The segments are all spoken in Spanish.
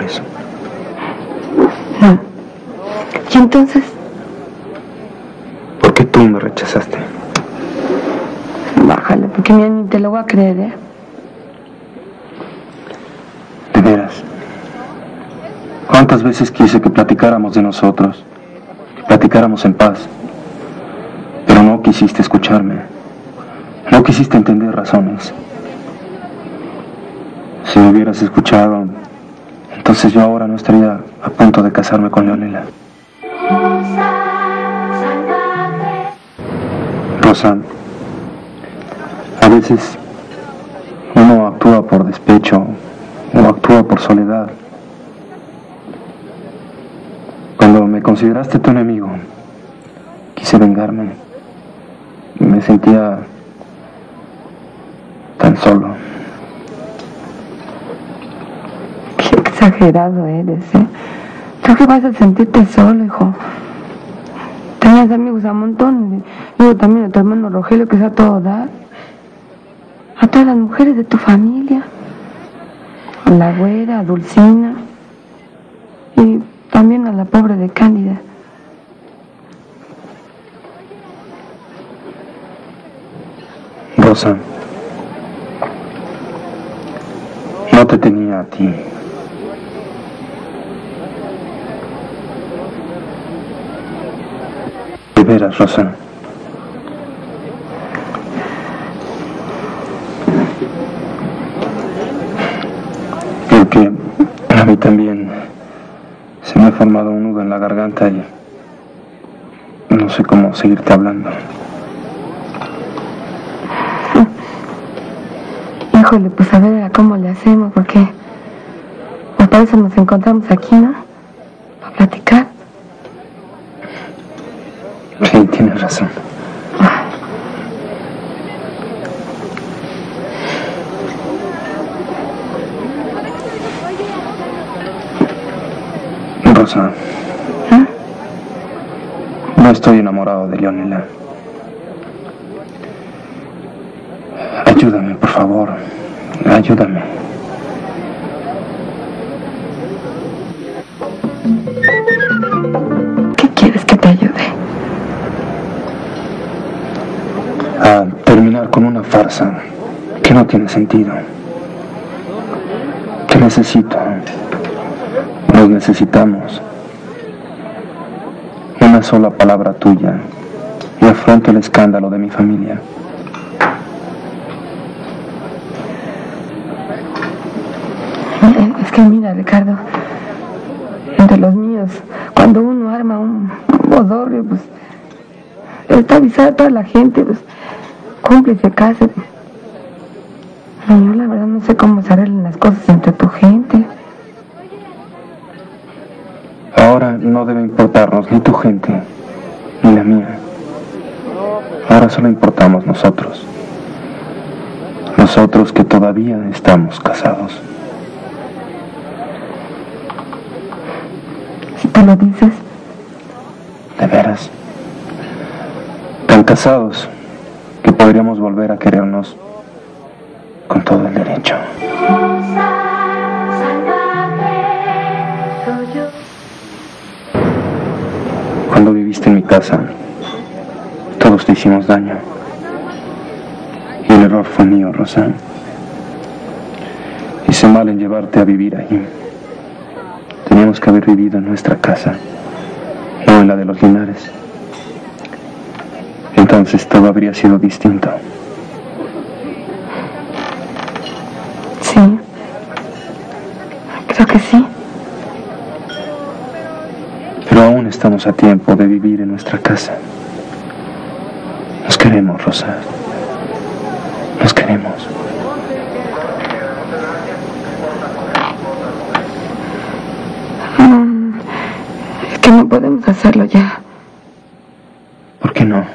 eso. No. ¿Y entonces? ¿Por qué tú me rechazaste? Bájale, porque mira, ni te lo voy a creer, ¿eh? De veras. ¿Cuántas veces quise que platicáramos de nosotros? Que platicáramos en paz. Pero no quisiste escucharme. No quisiste entender razones. Si me hubieras escuchado, entonces yo ahora no estaría a punto de casarme con Leonela. Rosa, a veces uno actúa por despecho o actúa por soledad. Cuando me consideraste tu enemigo, quise vengarme. Me sentía tan solo. Qué exagerado eres, ¿eh? ¿Tú qué vas a sentirte solo, hijo? Tenías amigos a montón. Luego también a tu hermano Rogelio, que es a todo dar. A todas las mujeres de tu familia. A la güera, a Dulcina. Y también a la pobre de Cándida. Rosa, no te tenía a ti. De veras, Rosa. Porque a mí también se me ha formado un nudo en la garganta y no sé cómo seguirte hablando. Híjole, pues a ver a cómo le hacemos, porque pues para eso nos encontramos aquí, ¿no? Para platicar. Sí, tienes razón. Rosa, ¿Ah? no estoy enamorado de Leonela. Ayúdame, por favor. Ayúdame. ¿Qué quieres que te ayude? A terminar con una farsa que no tiene sentido. Que necesito. Nos necesitamos. Una sola palabra tuya y afronto el escándalo de mi familia. Es que mira, Ricardo, entre los míos, cuando uno arma un bodorrio, pues está avisada a toda la gente, pues cumple, se casa. Yo la verdad no sé cómo se arreglan las cosas entre tu gente. Ahora no debe importarnos ni tu gente ni la mía. Ahora solo importamos nosotros. Nosotros que todavía estamos casados. Si te lo dices. De veras. Tan casados que podríamos volver a querernos con todo el derecho. Cuando viviste en mi casa, todos te hicimos daño. Y el error fue mío, Rosa. Hice mal en llevarte a vivir ahí. Teníamos que haber vivido en nuestra casa, no en la de los Linares. Entonces todo habría sido distinto. Sí. Creo que sí. Pero aún estamos a tiempo de vivir en nuestra casa. Nos queremos, Rosa. Nos queremos. Es que no podemos hacerlo ya. ¿Por qué no?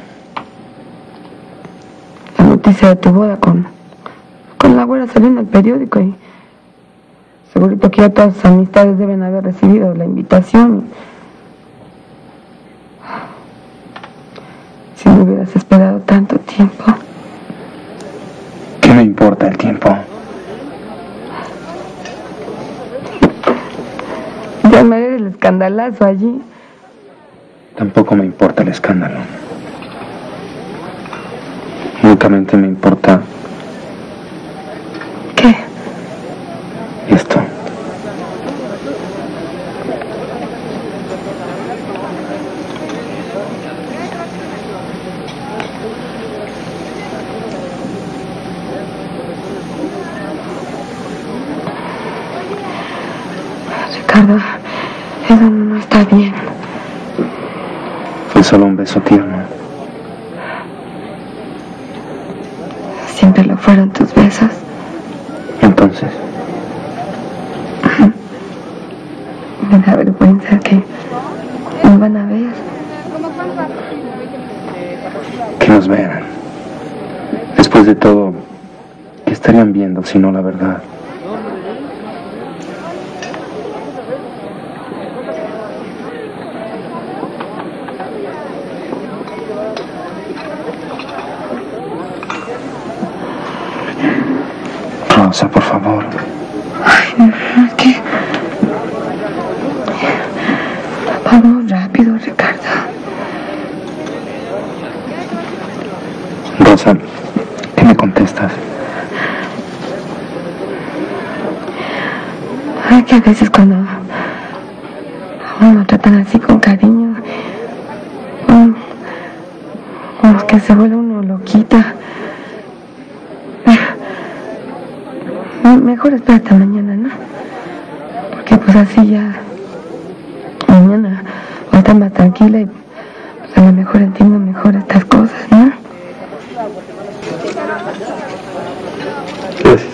La noticia de tu boda con la güera salió en el periódico y segurito que ya todas sus amistades deben haber recibido la invitación. Si no hubieras esperado tanto tiempo. ¿Qué me importa el tiempo? Ya me haré el escandalazo allí. Tampoco me importa el escándalo. Únicamente me importa... ¿Qué? Esto. Ricardo, eso no está bien. Fue solo un beso tierno. Siempre lo fueron tus besos. Entonces, Me da vergüenza que nos van a ver. que nos vean. Después de todo, ¿qué estarían viendo si no la verdad? Rosa, por favor. Ay, no, es que... Vamos rápido, Ricardo. Rosa, ¿qué me contestas? Ay, que a veces cuando a uno lo tratan así con cariño, como que se vuelve uno loquita. Mejor espera hasta mañana, ¿no? Porque pues así ya mañana voy a estar más tranquila y pues a lo mejor entiendo mejor estas cosas, ¿no? Gracias.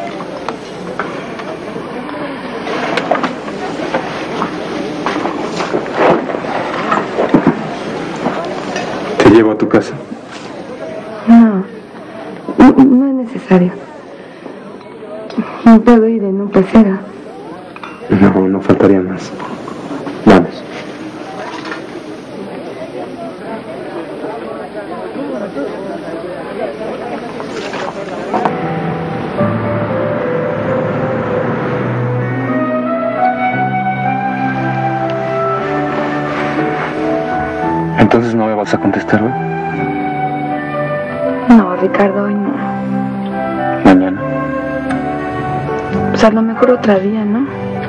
¿Te llevo a tu casa? No es necesario. No puedo ir en un pecero. No faltaría más. Vamos. ¿Entonces no me vas a contestar hoy? No, Ricardo, hoy no. Mañana. Pues a lo mejor otro día, ¿no?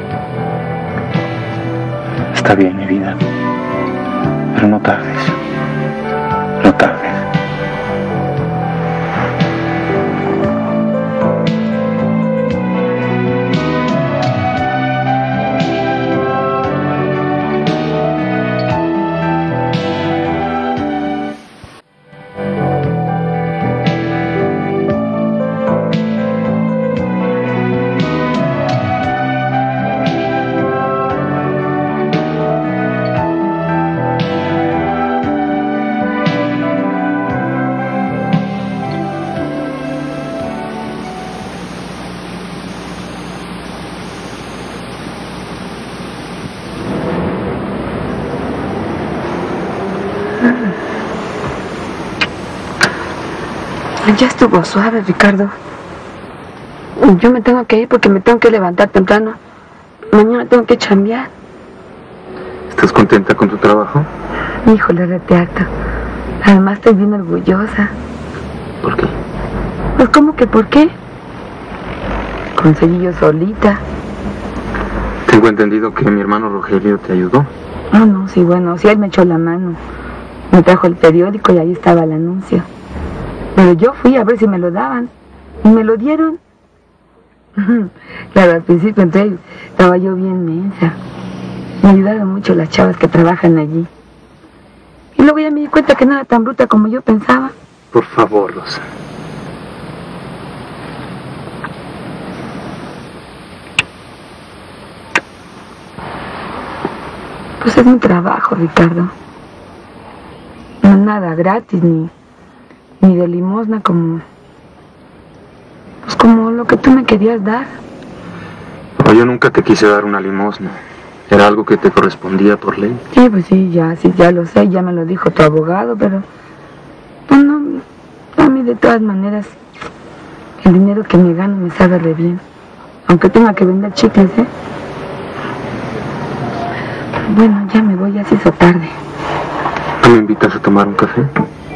Está bien, mi vida. Pero no tardes. No tardes. Ya estuvo suave, Ricardo. Yo me tengo que ir porque me tengo que levantar temprano. Mañana tengo que chambear. ¿Estás contenta con tu trabajo? Híjole, rete harto. Además estoy bien orgullosa. ¿Por qué? Pues, ¿cómo que por qué? Conseguí yo solita. Tengo entendido que mi hermano Rogelio te ayudó. Ah, no, sí, bueno, sí, él me echó la mano. Me trajo el periódico y ahí estaba el anuncio. Pero yo fui a ver si me lo daban. Y me lo dieron. Claro, al principio entonces estaba yo bien mensa. Me ayudaron mucho las chavas que trabajan allí. Y luego ya me di cuenta que no era tan bruta como yo pensaba. Por favor, Rosa. Pues es mi trabajo, Ricardo. No nada gratis, ni de limosna como... Pues como lo que tú me querías dar. No, yo nunca te quise dar una limosna. Era algo que te correspondía por ley. Sí, pues sí, ya lo sé, ya me lo dijo tu abogado, pero... Pues no, a mí de todas maneras, el dinero que me gano me sabe re bien. Aunque tenga que vender chicles, ¿eh? Bueno, ya me voy, ya se hizo tarde. ¿No me invitas a tomar un café?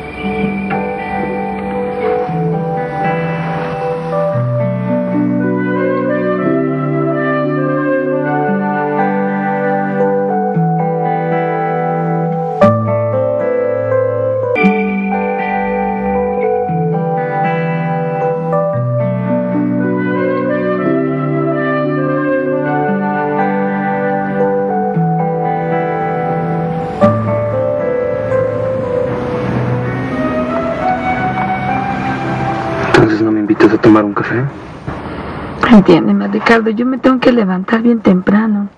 Entonces no me invitas a tomar un café. Entiéndeme, Ricardo, yo me tengo que levantar bien temprano.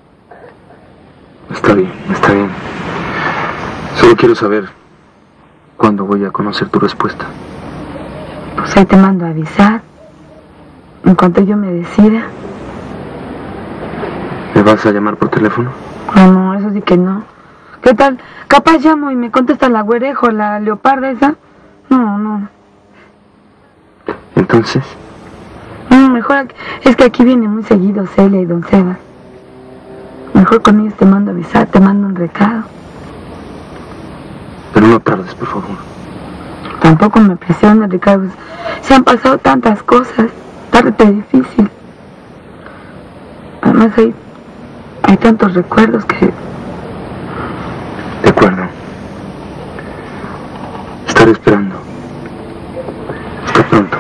Está bien, está bien. Solo quiero saber cuándo voy a conocer tu respuesta. Pues ahí te mando a avisar. En cuanto yo me decida. ¿Me vas a llamar por teléfono? No, eso sí que no. ¿Qué tal? Capaz llamo y me contesta la güerejo, la leoparda esa. No. Entonces, Mejor es que aquí viene muy seguido Celia y don Sebas. Mejor con ellos te mando a avisar, te mando un recado. pero no tardes, por favor. Tampoco me presiones, Ricardo. Se han pasado tantas cosas, tarde difícil. Además hay tantos recuerdos que... De acuerdo. Estaré esperando. Hasta pronto.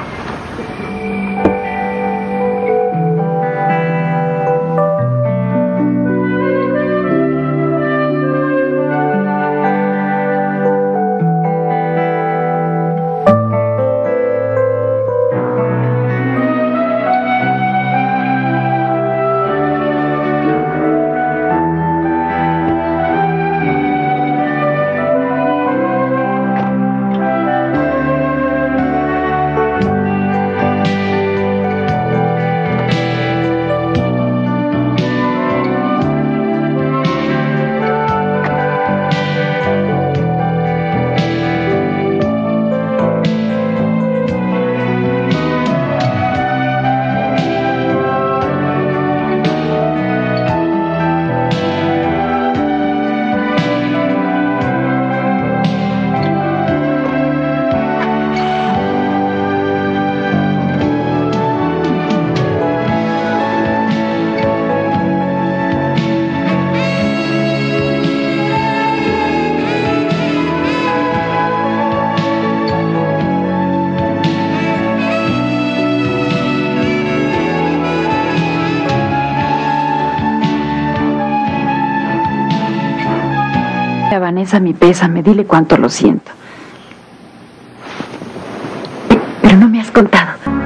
A Vanessa mi pésame, dile cuánto lo siento. Pero no me has contado.